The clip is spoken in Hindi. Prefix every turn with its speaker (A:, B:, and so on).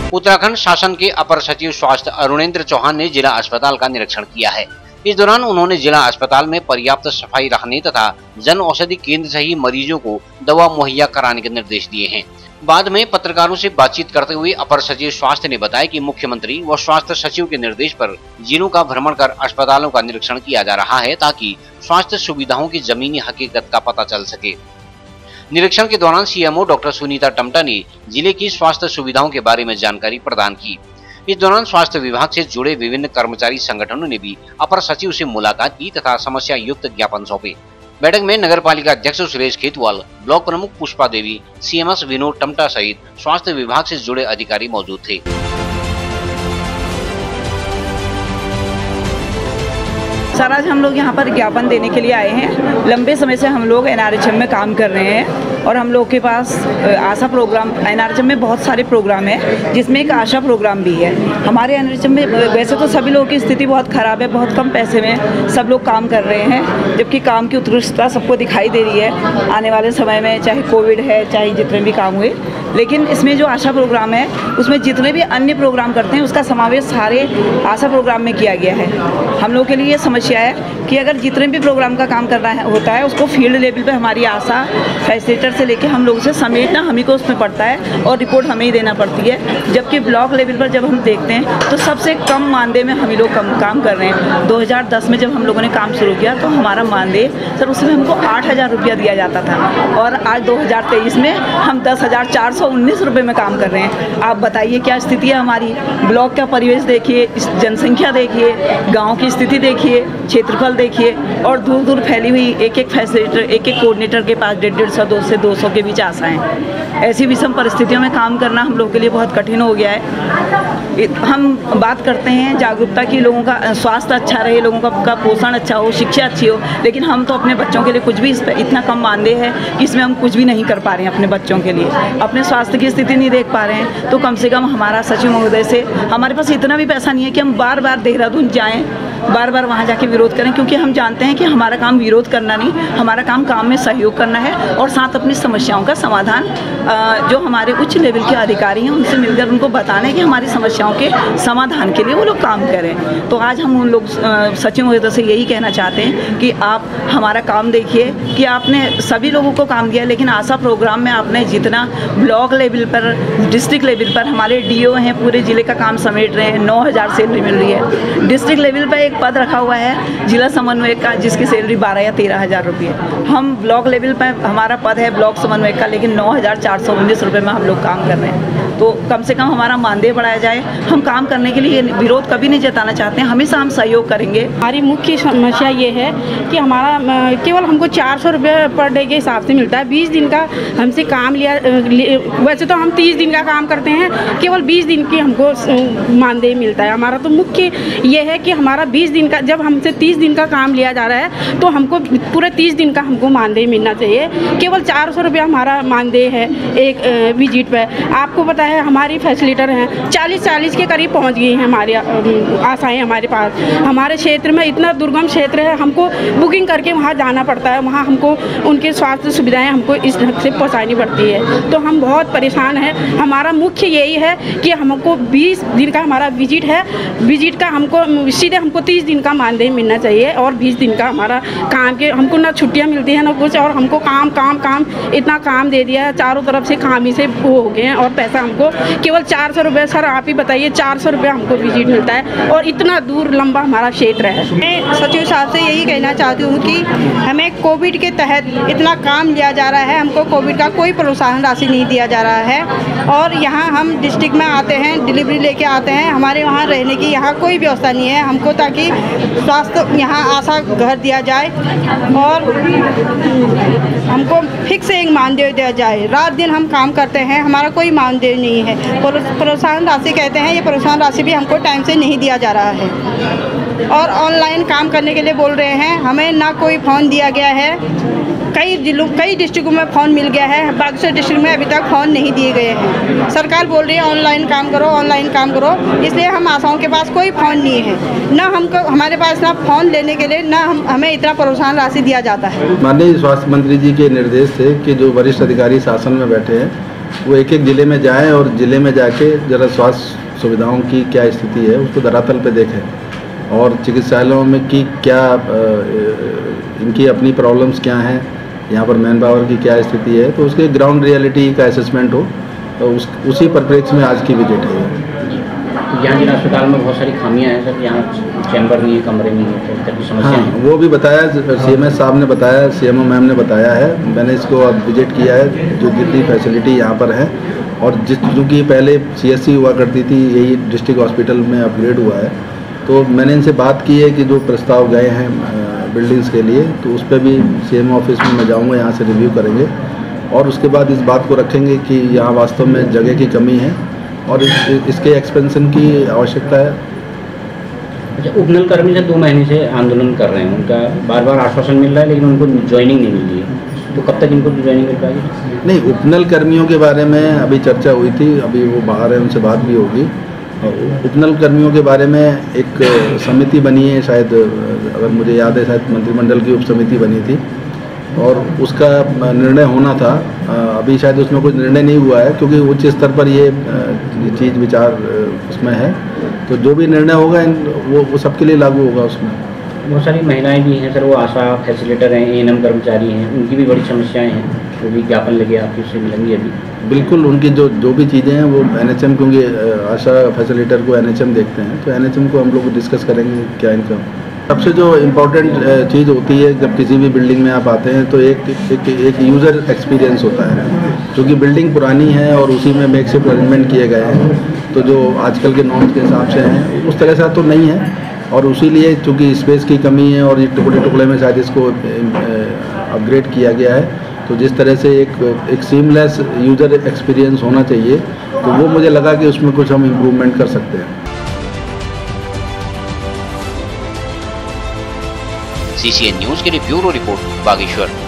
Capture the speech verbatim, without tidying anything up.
A: उत्तराखंड शासन के अपर सचिव स्वास्थ्य अरुणेंद्र चौहान ने जिला अस्पताल का निरीक्षण किया है। इस दौरान उन्होंने जिला अस्पताल में पर्याप्त सफाई रखने तथा जन औषधि केंद्र से ही मरीजों को दवा मुहैया कराने के निर्देश दिए हैं। बाद में पत्रकारों से बातचीत करते हुए अपर सचिव स्वास्थ्य ने बताया कि मुख्यमंत्री व स्वास्थ्य सचिव के निर्देश पर जिलों का भ्रमण कर अस्पतालों का निरीक्षण किया जा रहा है ताकि स्वास्थ्य सुविधाओं की जमीनी हकीकत का पता चल सके। निरीक्षण के दौरान सीएमओ डॉक्टर सुनीता टम्टा ने जिले की स्वास्थ्य सुविधाओं के बारे में जानकारी प्रदान की। इस दौरान स्वास्थ्य विभाग से जुड़े विभिन्न कर्मचारी संगठनों ने भी अपर सचिव से मुलाकात की तथा समस्या युक्त ज्ञापन सौंपे। बैठक में नगर पालिका अध्यक्ष सुरेश खेतवाल, ब्लॉक प्रमुख पुष्पा देवी, सीएमएस विनोद टम्टा सहित स्वास्थ्य विभाग से जुड़े अधिकारी मौजूद थे।
B: सर, आज हम लोग यहाँ पर ज्ञापन देने के लिए आए हैं। लंबे समय से हम लोग एनआरएचएम में काम कर रहे हैं और हम लोग के पास आशा प्रोग्राम, एनआरएचएम में बहुत सारे प्रोग्राम हैं जिसमें एक आशा प्रोग्राम भी है। हमारे एनआरएचएम में वैसे तो सभी लोगों की स्थिति बहुत ख़राब है, बहुत कम पैसे में सब लोग काम कर रहे हैं, जबकि काम की उत्कृष्टता सबको दिखाई दे रही है आने वाले समय में, चाहे कोविड है चाहे जितने भी काम हुए। लेकिन इसमें जो आशा प्रोग्राम है उसमें जितने भी अन्य प्रोग्राम करते हैं उसका समावेश सारे आशा प्रोग्राम में किया गया है। हम लोग के लिए ये समस्या है कि अगर जितने भी प्रोग्राम का काम करना है होता है उसको फील्ड लेवल पे हमारी आशा फैसिलिटेटर से लेके हम लोगों से समेटना हम ही को उसमें पड़ता है और रिपोर्ट हमें ही देना पड़ती है। जबकि ब्लॉक लेवल पर जब हम देखते हैं तो सबसे कम मानदेय में हम ही लोग कम काम कर रहे हैं। दो हज़ार दस में जब हम लोगों ने काम शुरू किया तो हमारा मानदेय सर उसमें हमको आठ हज़ार रुपया दिया जाता था और आज दो हज़ार तेईस में हम दस हज़ार चार सौ उन्नीस रुपये में काम कर रहे हैं। आप बताइए क्या स्थिति है हमारी। ब्लॉक का परिवेश देखिए, जनसंख्या देखिए, गाँव की स्थिति देखिए, क्षेत्रफल देखिए और दूर दूर फैली हुई एक एक फैसिलिटेटर, एक एक कोऑर्डिनेटर के पास डेढ़ डेढ़ सौ दो से दो सौ के बीच आशाएं। ऐसी विषम परिस्थितियों में काम करना हम लोग के लिए बहुत कठिन हो गया है। हम बात करते हैं जागरूकता की, लोगों का स्वास्थ्य अच्छा रहे, लोगों का, का पोषण अच्छा हो, शिक्षा अच्छी हो, लेकिन हम तो अपने बच्चों के लिए कुछ भी इतना कम मानदेय है कि इसमें हम कुछ भी नहीं कर पा रहे हैं। अपने बच्चों के लिए अपने स्वास्थ्य की स्थिति नहीं देख पा रहे हैं। तो कम से कम हमारा सचिव महोदय से, हमारे पास इतना भी पैसा नहीं है कि हम बार बार देहरादून जाएँ, बार बार वहाँ जाके विरोध करें, क्योंकि हम जानते हैं कि हमारा काम विरोध करना नहीं, हमारा काम काम में सहयोग करना है और साथ अपनी समस्याओं का समाधान जो हमारे उच्च लेवल के अधिकारी हैं उनसे मिलकर उनको बताने कि हमारी समस्याओं के समाधान के लिए वो लोग काम करें। तो आज हम उन लोग सचिव महोदय से यही कहना चाहते हैं कि आप हमारा काम देखिए कि आपने सभी लोगों को काम दिया, लेकिन आशा प्रोग्राम में आपने जितना ब्लॉक लेवल पर, डिस्ट्रिक्ट लेवल पर हमारे डीओ हैं पूरे ज़िले का काम समेट रहे हैं, नौ हज़ार सैलरी मिल रही है। डिस्ट्रिक्ट लेवल पर एक पद रखा हुआ है जिला समन्वयक का जिसकी सैलरी बारह या तेरह हज़ार रुपये। हम ब्लॉक लेवल पर हमारा पद है ब्लॉक समन्वयक का, लेकिन नौ हज़ार चार सौ उन्नीस रुपये में हम लोग काम कर रहे हैं। तो कम से कम हमारा मानदेय बढ़ाया जाए। हम काम करने के लिए विरोध कभी नहीं जताना चाहते हैं, हमेशा हम सहयोग करेंगे।
C: हमारी मुख्य समस्या ये है कि हमारा केवल हमको चार सौ रुपये पर डे के हिसाब से मिलता है। बीस दिन का हमसे काम लिया, वैसे तो हम तीस दिन का काम करते हैं, केवल बीस दिन की हमको मानदेय मिलता है। हमारा तो मुख्य ये है कि हमारा बीस दिन का, जब हमसे तीस दिन का काम लिया जा रहा है तो हमको पूरे तीस दिन का हमको मानदेय मिलना चाहिए। केवल चार सौ रुपया हमारा मानदेय है एक विजिट पर। आपको पता है हमारी फैसिलिटर हैं चालीस चालीस के करीब पहुंच गई हैं हमारी आशाएं हमारे पास। हमारे क्षेत्र में इतना दुर्गम क्षेत्र है, हमको बुकिंग करके वहां जाना पड़ता है, वहां हमको उनके स्वास्थ्य सुविधाएं हमको इस ढंग से पहुंचानी पड़ती है। तो हम बहुत परेशान हैं। हमारा मुख्य यही है कि हमको बीस दिन का हमारा विजिट है, विजिट का हमको सीधे हमको तीस दिन का मानदेय मिलना चाहिए और बीस दिन का हमारा काम के, हमको ना छुट्टियाँ मिलती हैं ना कुछ, और हमको काम काम काम इतना काम दे दिया है, चारों तरफ से काम ही से वो हो गए हैं और पैसा हमको केवल चार सौ रुपये, सर आप ही बताइए, चार सौ रुपये हमको विजिट मिलता है और इतना दूर लंबा हमारा क्षेत्र है।
D: मैं सचिव साहब से यही कहना चाहती हूँ कि हमें कोविड के तहत इतना काम लिया जा रहा है, हमको कोविड का कोई प्रोत्साहन राशि नहीं दिया जा रहा है और यहाँ हम डिस्ट्रिक्ट में आते हैं, डिलीवरी लेके आते हैं, हमारे वहाँ रहने की यहाँ कोई व्यवस्था नहीं है हमको, ताकि स्वास्थ्य यहाँ आशा घर दिया जाए और हमको फिक्स एक मानदेय दिया जाए। रात दिन हम काम करते हैं, हमारा कोई मानदेय नहीं है। प्रोत्साहन राशि कहते हैं, ये प्रोत्साहन राशि भी हमको टाइम से नहीं दिया जा रहा है और ऑनलाइन काम करने के लिए बोल रहे हैं, हमें ना कोई फ़ोन दिया गया है। कई जिलों कई डिस्ट्रिक्टों में फ़ोन मिल गया है, बागेश्वर डिस्ट्रिक्ट में अभी तक फ़ोन नहीं दिए गए हैं। सरकार बोल रही है ऑनलाइन काम करो, ऑनलाइन काम करो, इसलिए हम आशाओं के पास कोई फ़ोन नहीं है, ना हमको हमारे पास ना फ़ोन लेने के लिए ना हम हमें इतना प्रोत्साहन राशि दिया जाता है।
E: माननीय स्वास्थ्य मंत्री जी के निर्देश से कि जो वरिष्ठ अधिकारी शासन में बैठे हैं वो एक एक ज़िले में जाएं और ज़िले में जाके ज़रा स्वास्थ्य सुविधाओं की क्या स्थिति है उसको धरातल पे देखें और चिकित्सालयों में की क्या इनकी अपनी प्रॉब्लम्स क्या हैं, यहाँ पर मैन पावर की क्या स्थिति है, तो उसके ग्राउंड रियलिटी का असेसमेंट हो, तो उस उसी परिप्रेक्ष्य में आज की विजिट है।
A: यहाँ जिला अस्पताल में बहुत सारी खामियां हैं सर, यहाँ चैम्बर नहीं है, कमरे नहीं है, तो इस तरह की समस्या
E: हाँ,
A: है।
E: वो भी बताया, सीएमएस साहब ने बताया, सीएमओ मैम ने बताया है, मैंने इसको अब विजिट किया है, जो जितनी फैसिलिटी यहाँ पर है और जिस चूँकि पहले सीएससी हुआ करती थी, यही डिस्ट्रिक्ट हॉस्पिटल में अपग्रेड हुआ है, तो मैंने इनसे बात की है कि जो प्रस्ताव गए हैं बिल्डिंग्स के लिए, तो उस पर भी सीएमओ ऑफिस में मैं जाऊँगा, यहाँ से रिव्यू करेंगे और उसके बाद इस बात को रखेंगे कि यहाँ वास्तव में जगह की कमी है और इस, इसके एक्सपेंशन की आवश्यकता है।
A: अच्छा, उपनल कर्मी से दो महीने से आंदोलन कर रहे हैं, उनका बार बार आश्वासन मिल रहा है लेकिन उनको ज्वाइनिंग नहीं मिल रही है, तो कब तक इनको ज्वाइनिंग मिल पाएगी?
E: नहीं, उपनल कर्मियों के बारे में अभी चर्चा हुई थी, अभी वो बाहर है, उनसे बात भी होगी। उपनल कर्मियों के बारे में एक समिति बनी है, शायद अगर मुझे याद है शायद मंत्रिमंडल की उप समिति बनी थी और उसका निर्णय होना था, अभी शायद उसमें कुछ निर्णय नहीं हुआ है क्योंकि उच्च स्तर पर ये चीज़ विचार उसमें है, तो जो भी निर्णय होगा वो वो सबके लिए लागू होगा। उसमें
A: बहुत सारी महिलाएं भी हैं सर, वो आशा फैसिलिटेटर हैं, एएनएम कर्मचारी हैं, उनकी भी बड़ी समस्याएं हैं, वो भी ज्ञापन लगे आपकी उससे मिलेंगी अभी?
E: बिल्कुल, उनकी जो जो भी चीज़ें हैं वो एनएचएम, क्योंकि आशा फैसिलिटेटर को एनएचएम देखते हैं, तो एनएचएम को हम लोग डिस्कस करेंगे क्या इनका। सबसे जो इम्पोर्टेंट चीज़ होती है जब किसी भी बिल्डिंग में आप आते हैं तो एक एक, एक यूज़र एक्सपीरियंस होता है, क्योंकि बिल्डिंग पुरानी है और उसी में मेकशिफ्ट अरेंजमेंट किए गए हैं, तो जो आजकल के नॉर्म्स के हिसाब से हैं उस तरह से तो नहीं है और उसीलिए चूँकि स्पेस की कमी है और ये टुकड़े टुकड़े में शायद इसको अपग्रेड किया गया है, तो जिस तरह से एक एक सीमलेस यूज़र एक्सपीरियंस होना चाहिए, तो वो मुझे लगा कि उसमें कुछ हम इम्प्रूवमेंट कर सकते हैं।
A: सीसीएन न्यूज के लिए ब्यूरो रिपोर्ट बागेश्वर।